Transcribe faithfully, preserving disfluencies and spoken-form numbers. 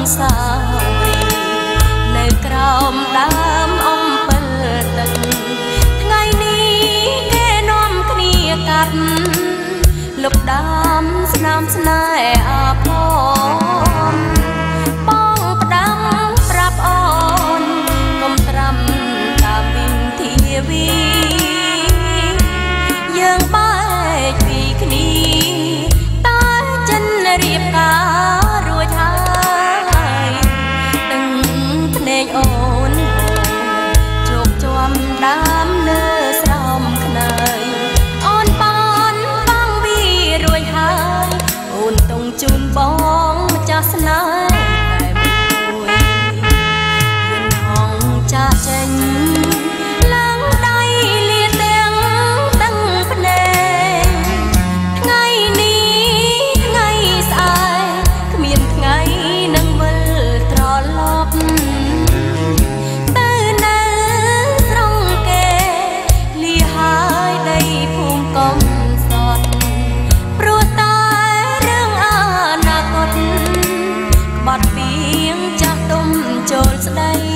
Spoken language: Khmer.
សារីនៅក្រោមដើមអំពិលទឹកថ្ងៃនេះគេនាំគ្នាកាត់លុបដើមស្នាមស្នេហ៍អាភ័ព្វបងផ្ដាំប្រាប់អូនកុំត្រាំតាមវិនធាវីយើងបែកពីគ្នាតើចិនរៀបការរួចហើយដឹងភ្នែកអូនជោគជាំដើមលើស្រោមខ្នើយអូនបានបងវីរួចហើយអូនតុងជូនបងម្ចាស់ស្នេហ៍តែមួយយន្តហងចាក់ចេញឡើងដៃលាទាំងដឹងភ្នែកថ្ងៃនេះថ្ងៃស្អែកគ្មានថ្ងៃនឹងវិលត្រឡប់ទៅនៅស្រងគេលីហើយដីភូមិកំសត់ព្រោះតែរឿងអនាគតក្បត់ពីងចាស់ទុំចូលស្ដី